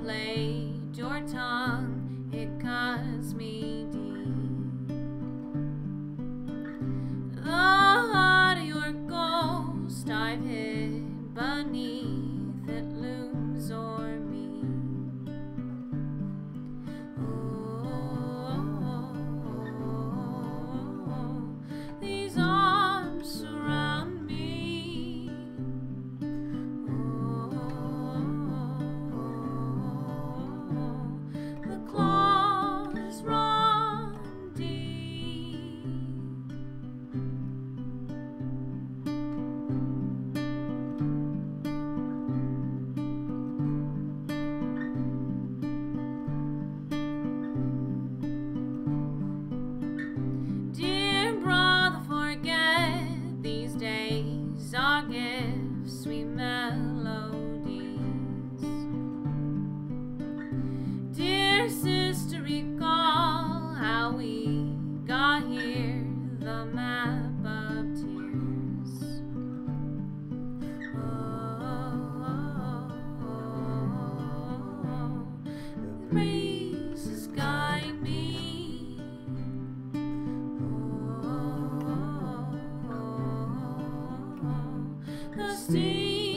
blade, your tongue, it cuts me deep. The heart of your ghost I've hid beneath, it looms o'er me. Oh, these arms surround me. The claws run deep. Dear brother, forget these days are gifts, sweet melodies. Dear sister, recall how we got here, the map of tears. The breezes guide me. The sea